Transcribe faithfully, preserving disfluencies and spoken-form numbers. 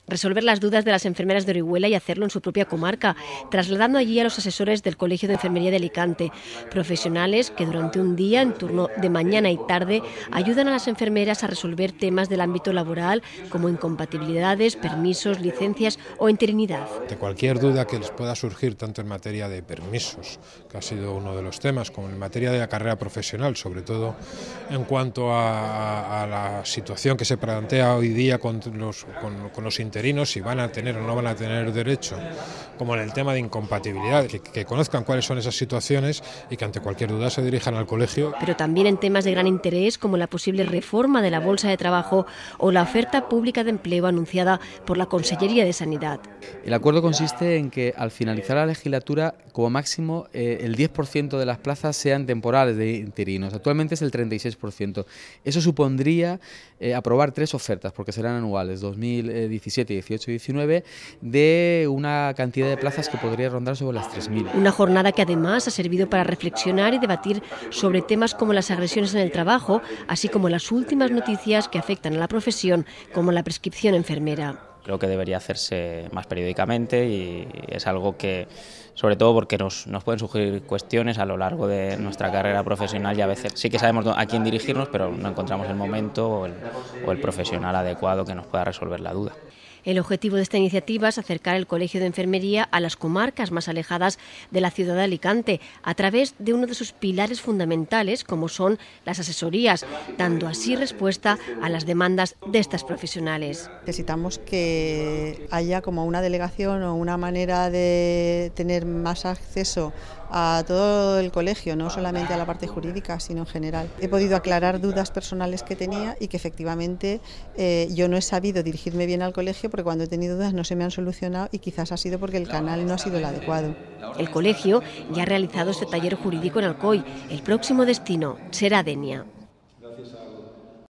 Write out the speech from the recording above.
resolver las dudas de las enfermeras de Orihuela y hacerlo en su propia comarca, trasladando allí a los asesores del Colegio de Enfermería de Alicante, profesionales que durante un día, en turno de mañana y tarde, ayudan a las enfermeras a resolver temas del ámbito laboral como incompatibilidades, permisos, licencias o interinidad. De cualquier duda que les pueda surgir, tanto en materia de permisos, que ha sido uno de los temas, como en materia de la carrera profesional, sobre todo en cuanto a, a la situación que se plantea hoy día con los, con, con los interinos, si van a tener o no van a tener derecho, como en el tema de incompatibilidad, que, que conozcan cuáles son esas situaciones y que ante cualquier duda se dirijan al colegio. Pero también en temas de gran interés como la posible reforma de la bolsa de trabajo o la oferta pública de empleo anunciada por la Consellería de Sanidad. El acuerdo consiste en que al finalizar la legislatura, como máximo, eh, el diez por ciento de las plazas sean temporales de interinos. Actualmente es el treinta y seis por ciento. Eso supondría eh, aprobar tres ofertas, porque serán anuales, dos mil diecisiete, dieciocho y diecinueve, de una cantidad de plazas que podría rondar sobre las tres mil. Una jornada que además ha servido para reflexionar y debatir sobre temas como las agresiones en el trabajo, así como las últimas noticias que afectan a la profesión, como la prescripción enfermera. Creo que debería hacerse más periódicamente y es algo que, sobre todo porque nos, nos pueden surgir cuestiones a lo largo de nuestra carrera profesional y a veces sí que sabemos a quién dirigirnos, pero no encontramos el momento o el, o el profesional adecuado que nos pueda resolver la duda. El objetivo de esta iniciativa es acercar el Colegio de Enfermería a las comarcas más alejadas de la ciudad de Alicante a través de uno de sus pilares fundamentales, como son las asesorías, dando así respuesta a las demandas de estas profesionales. Necesitamos que haya como una delegación o una manera de tener más acceso a todo el colegio, no solamente a la parte jurídica, sino en general. He podido aclarar dudas personales que tenía y que efectivamente eh, yo no he sabido dirigirme bien al colegio porque cuando he tenido dudas no se me han solucionado y quizás ha sido porque el canal no ha sido el adecuado. El colegio ya ha realizado este taller jurídico en Alcoy. El próximo destino será Denia.